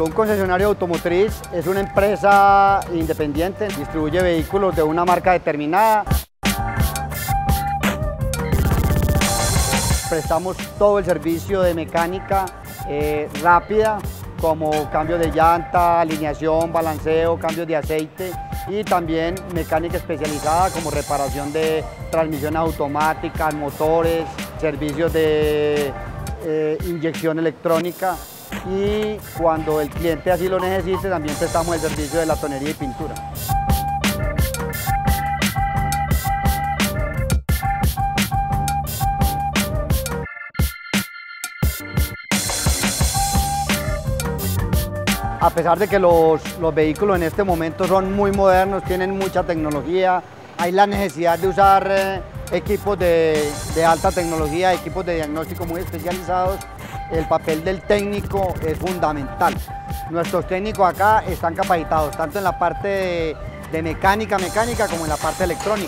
Un concesionario automotriz es una empresa independiente, distribuye vehículos de una marca determinada. Prestamos todo el servicio de mecánica rápida, como cambio de llanta, alineación, balanceo, cambios de aceite, y también mecánica especializada como reparación de transmisión automática, motores, servicios de inyección electrónica, y cuando el cliente así lo necesite también prestamos el servicio de latonería y pintura. A pesar de que los vehículos en este momento son muy modernos, tienen mucha tecnología, hay la necesidad de usar equipos de alta tecnología, equipos de diagnóstico muy especializados. El papel del técnico es fundamental. Nuestros técnicos acá están capacitados tanto en la parte de mecánica como en la parte electrónica.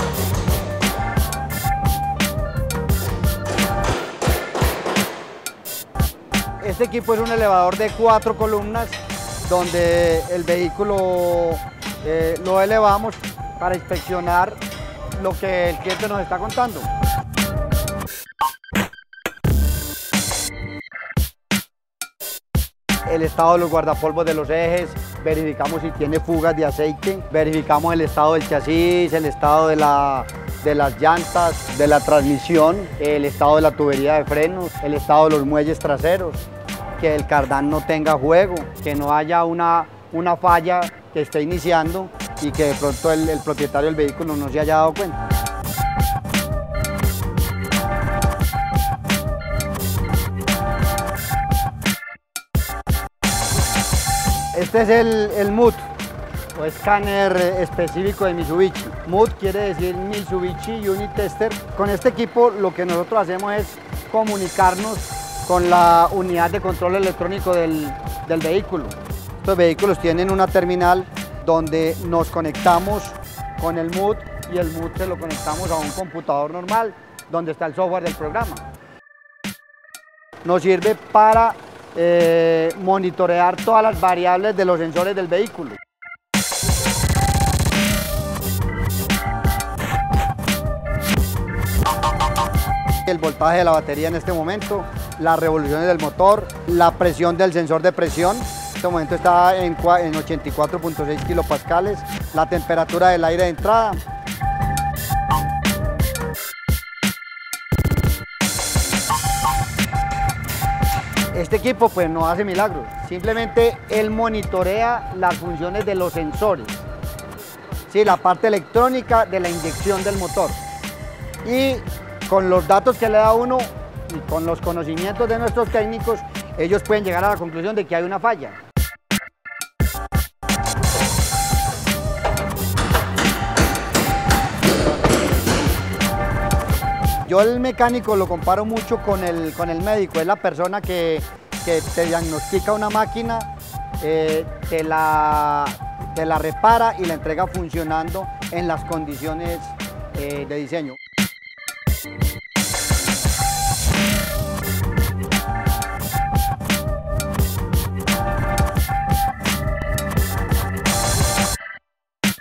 Este equipo es un elevador de 4 columnas donde el vehículo lo elevamos para inspeccionar lo que el cliente nos está contando. El estado de los guardapolvos de los ejes, verificamos si tiene fugas de aceite, verificamos el estado del chasis, el estado de las llantas, de la transmisión, el estado de la tubería de frenos, el estado de los muelles traseros, que el cardán no tenga juego, que no haya una falla que esté iniciando y que de pronto el propietario del vehículo no se haya dado cuenta. Este es el MUT, o escáner específico de Mitsubishi. MUT quiere decir Mitsubishi Unit Tester. Con este equipo lo que nosotros hacemos es comunicarnos con la unidad de control electrónico del vehículo. Estos vehículos tienen una terminal donde nos conectamos con el MUT y el MUT se lo conectamos a un computador normal donde está el software del programa. Nos sirve para monitorear todas las variables de los sensores del vehículo. El voltaje de la batería en este momento, las revoluciones del motor, la presión del sensor de presión, en este momento está en 84.6 kilopascales, la temperatura del aire de entrada. Este equipo pues no hace milagros, simplemente él monitorea las funciones de los sensores, ¿sí? La parte electrónica de la inyección del motor, y con los datos que le da uno y con los conocimientos de nuestros técnicos, ellos pueden llegar a la conclusión de que hay una falla. Yo el mecánico lo comparo mucho con el médico, es la persona que te diagnostica una máquina, te la repara y la entrega funcionando en las condiciones de diseño.